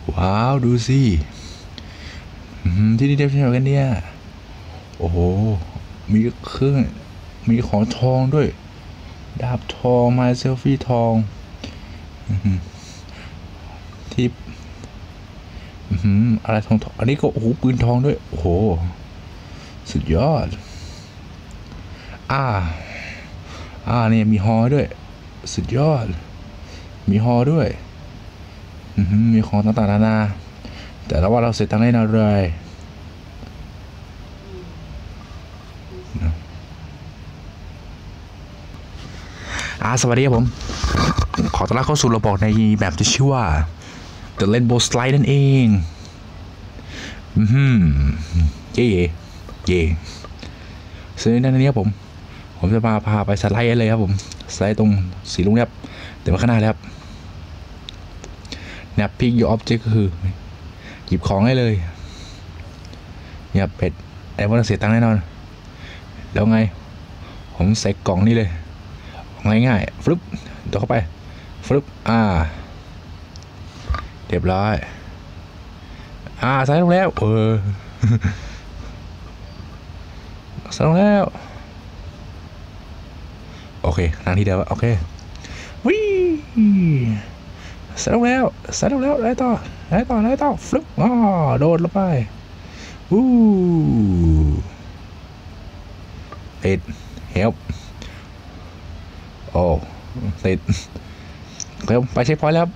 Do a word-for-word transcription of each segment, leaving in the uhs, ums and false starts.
ว้าวดูสิที่นี่เดฟใช่ไหมกันเนี่ยโอ้โหมีเครื่องมีของทองด้วยดาบทองไม้เซลฟี่ทองที่อะไรทองทองอันนี้ก็โอ้โหปืนทองด้วยโอ้โหสุดยอดอ่าอ่าเนี่ยมีฮอด้วยสุดยอดมีฮอด้วยมีของต่างๆนานาแต่เราว่าเราเสร็จตังค์ได้นาเลยอ่าสวัสดีครับผมขอต้อนรับเข้าสู่ระบบในแบบที่ชื่อว่า The Rainbow Slide นั่นเองอืมเย่เย่ซึ่งในนี้ผมผมจะมาพาไปสไลด์เลยครับผมสไลด์ตรงสีลุงเนี่ยเดี๋ยวมาข้างหน้าแล้วครับเนี่ยพิกยูออบเจกต์ก็คือหยิบของได้เลยเนี่ยเป็ดไอ้พวกนั้นเสียตังค์แน่นอนแล้วไงผมใส่กล่องนี่เลยง่ายๆฟลุปเดี๋ยวเข้าไปฟลุปอ่าเรียบร้อยอ่าใส่ลงแล้วเออใส่ลงแล้วโอเคทางที่เดียวโอเควิ่งใส่ลงแล้วใส่ลงแล้วได้ต่อได้ต่อได้ต่อฟลุปอ๋อโดดลงไปวู้ติดเฮลป์โอ้ติดเร็วไปเช็คพอยต์แล้ว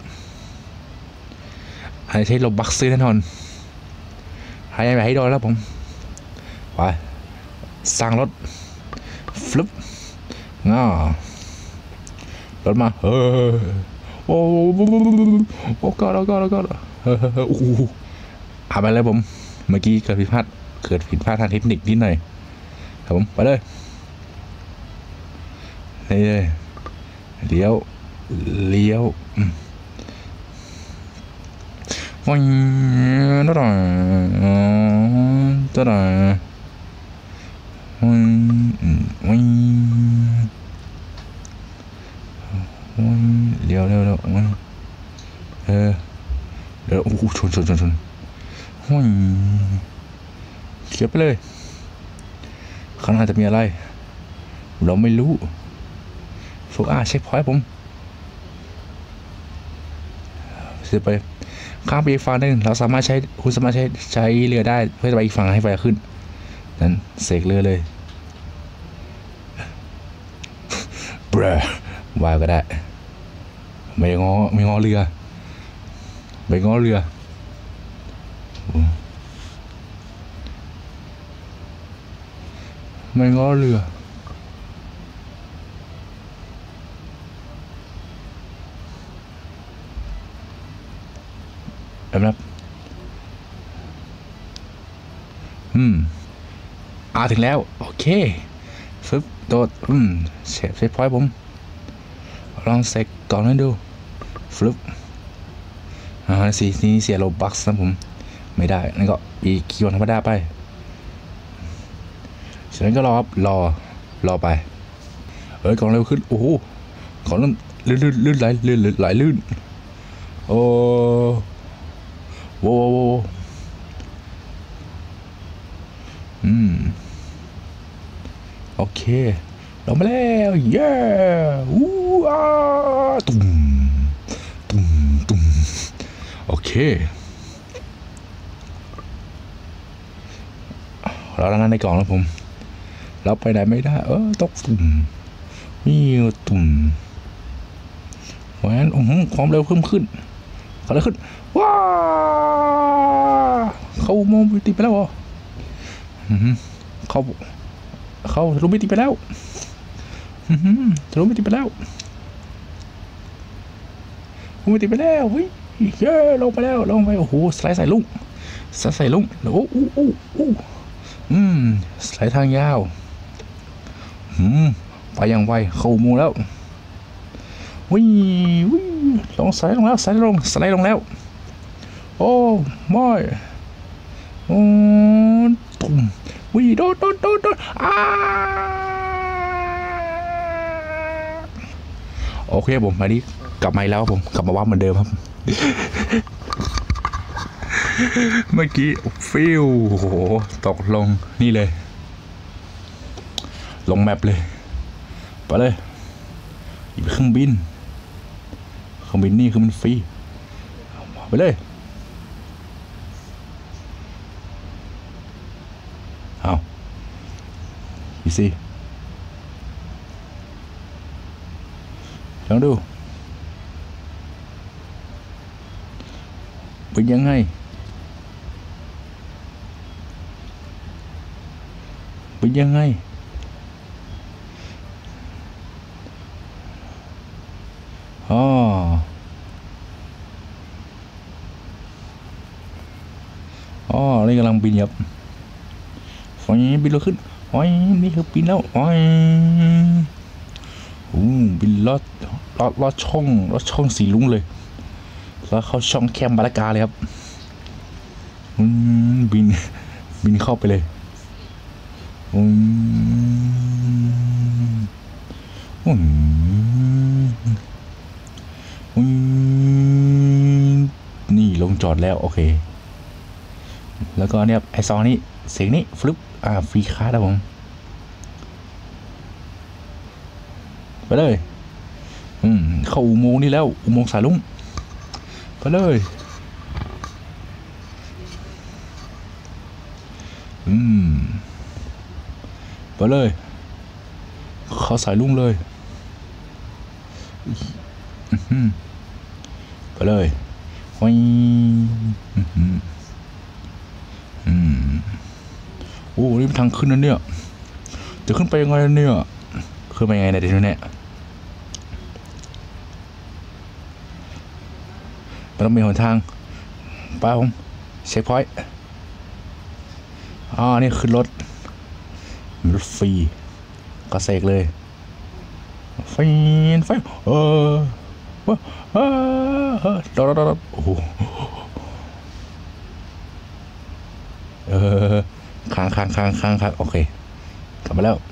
ให้ใช้ลบบักซื้อแน่นอนให้ไปให้โดนแล้วผมไปสร้างรถฟลุปง้อรถมาเฮ้ยโอ้โอ้ก็แล้วก็แล้วก็เฮ้ยโอ้โหเอาไปเลยผมเมื่อกี้เกิดผิดพลาดเกิดผิดพลาดทางเทคนิคนิดหน่อยครับผมไปเลยนี่เลยเลี้ยวเลี้ยววันนั่นแหละนั่นแหละวันวันวันเลี้ยวเลี้ยวเลี้ยววันเออเดี๋ยวโอ้โหชนชนชนชนวันเขียบไปเลยข้างหน้าจะมีอะไรเราไม่รู้โฟกัสเช็คพอยต์ผมเสร็จไปข้ามไปอีกฝั่งนึงเราสามารถใช้คุณสามารถใช้ใช้เรือได้เพื่อไปอีกฝั่งให้ไฟขึ้นนั้นเสกเรือเลยเบรวายก็ได้ไม่งอไม่งอเรือไม่งอเรือไม่งอเรือแบบอืมอ่าถึงแล้วโอเคฟึบโดดอืมเซฟเซฟพอยต์ผมลองเซ็กก่อนให้ดูฟลุปอ่าสีนี้เสียโลบัคนะผมไม่ได้นั่นก็อีคิวธรรมดาไปฉะนั้นก็รอครับรอรอไปเอ้ยก่อนเร็วขึ้นโอ้โหก่อนลื่นลื่นลื่นไหลลื่นไหลลื่นโอ้โว้โว้อืมโอเคลงมาแล้วเย้วู้อ้าตุ้มตุ้มตุ้มโอเคเราแล้วนั่นในกล่องแล้วผมเราไปไหนไม่ได้เออตกตุ่มมีตุ่มแหวนโอ้โหความเร็วเพิ่มขึ้นเขาเลยขึ้นว้าเขามองมิติไปแล้วเหรอเขาเขาทะลุมิติไปแล้วทะลุมิติไปแล้วทะลุมิติไปแล้วเฮ้ยเย้ลงไปแล้วลงไปโอ้โหสไลด์ใส่ลุงสไลด์ใส่ลุงโอ้โหโอ้โหอืมสไลด์ทางยาวอืมไปอย่างไวเข้ามูแล้ววิ่งวิ่งลงสไลด์ลงแล้วสไลด์ลงสไลด์ลงแล้วโอ้ไม่โอ้ตุ่มวิ่งโดดโดดโดดโดดอ้าโอเคผมอันนี้กลับมาแล้วผมกลับมาว่าเหมือนเดิมครับเมื่อกี้ฟิวโอ้โหตกลงนี่เลยลงแมปเลยไปเลยหยิบเครื่องบินเครื่องบินนี่คือมันฟรีไปเลยเอาอีซี่ลองดูเป็นยังไงเป็นยังไงอ๋ออ๋อนี่กำลังบินยับฟอยบินเราขึ้นฟอยนี่คือบินแล้วฟอยอู้บินลอดลอดลอดช่องลอดช่องสีลุ้งเลยแล้วเข้าช่องแคมบาลากาเลยครับอืมบินบินเข้าไปเลยอืมอืมอืมนี่ลงจอดแล้วโอเคแล้วก็เนี่ยไอซองนี้เสียงนี้ฟลุปอ่าฟรีคาร์ดครับผมไปเลยอืมเข้าอุโมงค์นี่แล้วอุโมงค์สายลุ้งไปเลยอืมไปเลยเขาสายลุ่งเลยไปเลยว้ยอืมโอ้นี่เป็นทางขึ้นนั่นเนี่ยจะขึ้นไปยังไงเนี่ยขึ้นไปยังไงเนี่ยเดี๋ยวนี้มันต้องมีหนทางไปผมเช็คพอยต์อ๋อนี่ขึ้นรถรถฟรีก็เสกเลยไฟไฟเออเออเออดอดอดโอ้โหเออค้างค้างค้างค้างค้างโอเคกลับมาแล้ว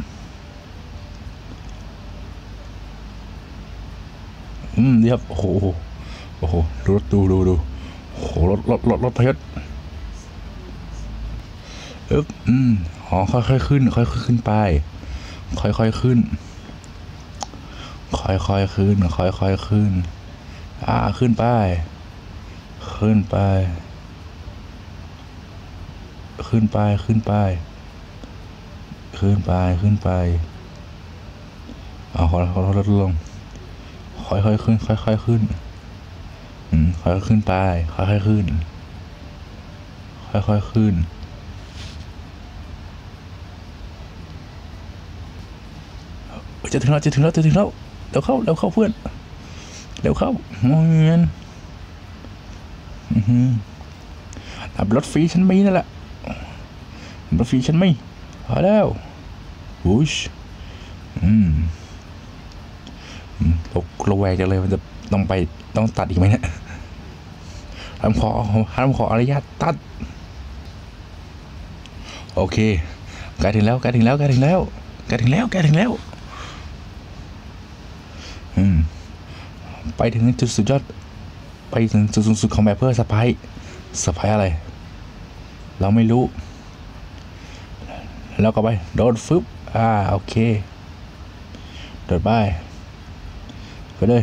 อืมดีครับโอ้โหโอ้โหรถดูดูดูโอ้โหรถรถรถรถพยศเอ๊บอืมอ๋อค่อยๆขึ้นค่อยๆขึ้นไปค่อยๆขึ้นค่อยๆขึ้นค่อยๆขึ้นอ่าขึ้นไปขึ้นไปขึ้นไปขึ้นไปขึ้นไปขึ้นไปเอาขอขอลดลงค่อยๆขึ้นค่อยๆขึ้นอืมค่อยๆขึ้นไปค่อยๆขึ้นค่อยๆขึ้นจะถึงแล้วจะถึงแล้วจะถึงแล้วเดี๋ยวเข้าเดี๋ยวเข้าเพื่อนเดี๋ยวเข้ามองเงินอับรถฟรีฉันมีนั่นแหละรถฟรีฉันมีพอแล้วบูชอืมตกระแวงจังเลยมันจะต้องไปต้องตัดอีกไหมเนี่ยทำขอทำขออนุญาตตัดโอเคใกล้ถึงแล้วใกล้ถึงแล้วใกล้ถึงแล้วใกล้ถึงแล้วใกล้ถึงแล้วอืมไปถึงจุดสุดยอดไปถึงจุดสูงสุดของแบบเพื่อสไปสไปอะไรเราไม่รู้แล้วก็ไปโดดฟึบอ่าโอเคโดดไปไปเลย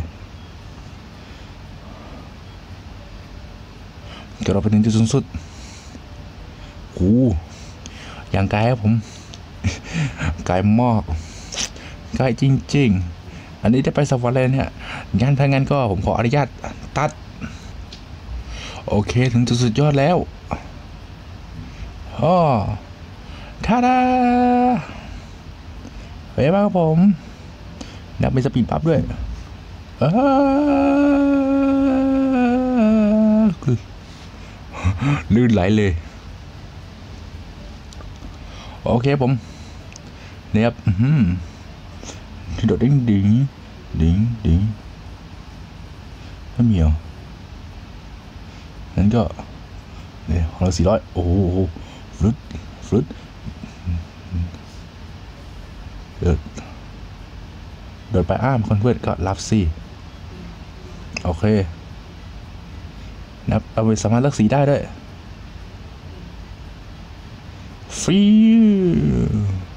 เดี๋ยวเราไปถึงจุดสูงสุดโอ้อย่างไกลครับผมไกลมากไกลจริงๆอันนี้จะไปสวรรค์เลยเนี่ยงั้นถ้างั้นก็ผมขออนุญาตตัดโอเคถึงจุดสุดยอดแล้วอ๋อท่าดาเฮ้ยมาครับผมนักเป็นสปีดปั๊บด้วยลื่นไหลเลยโอเคผมเนี่ยครับที่โดดดิ้งดิ้งดิ้งดิ้งไม่มีเหรอนั้นก็เนี่ยของเราสี่ร้อยโอ้โหฟลุตฟลุตเดินเดินไปอ้ามคนเพื่อนก็รับสิโอเคนะครับเราสามารถเลือกสีได้ด้วยฟิว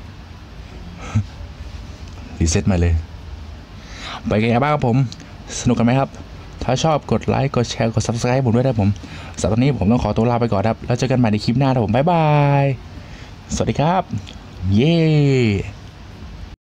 รีเซ็ตมาเลยไปกันยังบ้างครับผมสนุกกันไหมครับถ้าชอบกดไลค์กดแชร์กด ซับสไครบ์ ผมด้วยนะผมสำหรับวันนี้ผมต้องขอตัวลาไปก่อนครับแล้วเจอกันใหม่ในคลิปหน้าครับผมบ๊ายบายสวัสดีครับเย้